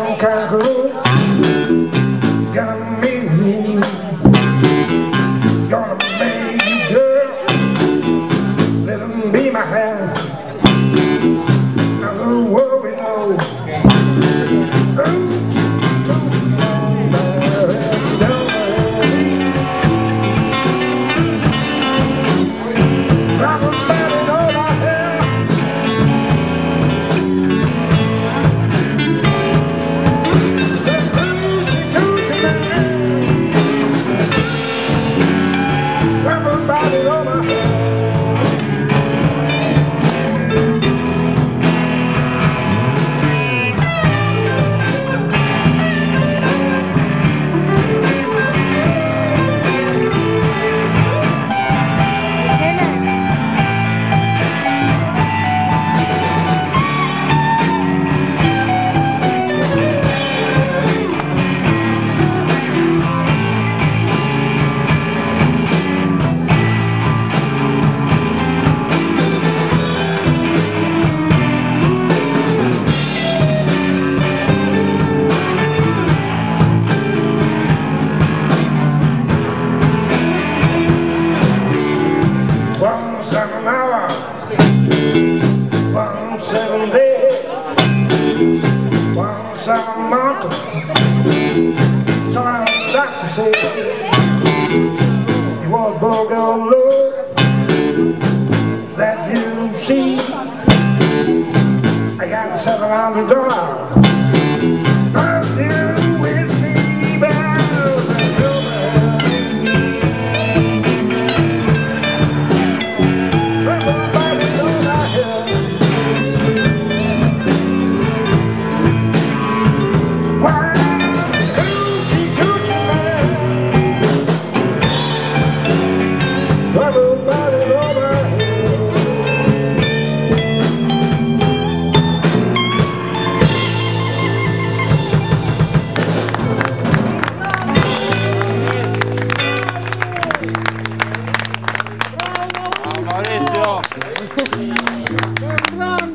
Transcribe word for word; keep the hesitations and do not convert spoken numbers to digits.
some kangaroo. Gonna make you, gonna make you girl. Let him be my hand. I'm gonna worry no. Seven hours, one seven day, one seven mountain. So I'm that's to say, you want to go down low that you see. I got seven hundred dollars. Are you with me, baby? Lovoleto!